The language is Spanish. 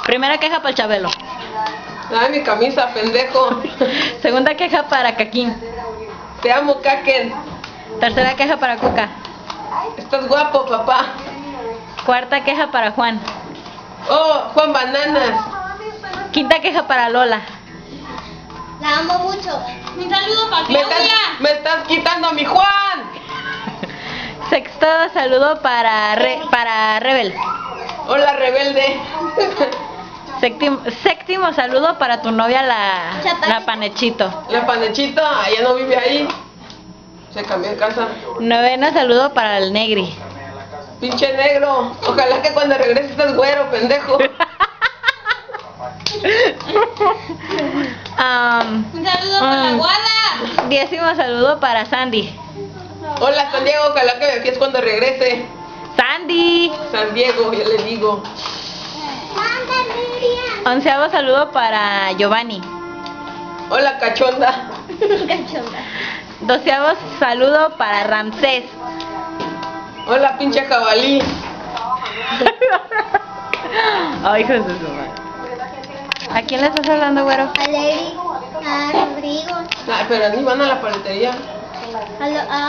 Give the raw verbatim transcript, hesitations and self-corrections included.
Primera queja para el Chabelo. Ay, mi camisa, pendejo. Segunda queja para Caquín. Te amo, Caken. Tercera queja para Cuca. Estás guapo, papá. Cuarta queja para Juan. Oh, Juan Bananas. Quinta queja para Lola. La amo mucho. Un saludo para Me estás, Claudia. me estás quitando a mi Juan. Sexto saludo para Re- para Rebel. Hola, rebelde. Séptimo, séptimo saludo para tu novia la, la Panechito. La Panechita, ella no vive ahí. Se cambió de casa. Noveno saludo para el Negri. Pinche negro. Ojalá que cuando regreses estés güero, pendejo. Um, Un saludo para la um, Guada. Décimo saludo para Sandy. Hola, San Diego. Ojalá que me fies cuando regrese. Sandy. San Diego, ya le digo. Onceavo saludo para Giovanni. Hola, cachonda. Doceavo saludo para Ramsés. Hola, pinche jabalí. Ay, hijos de su madre. ¿A quién le estás hablando, güero? A Lady, a Rodrigo, Ay, pero ni van a la paletería. a, lo, a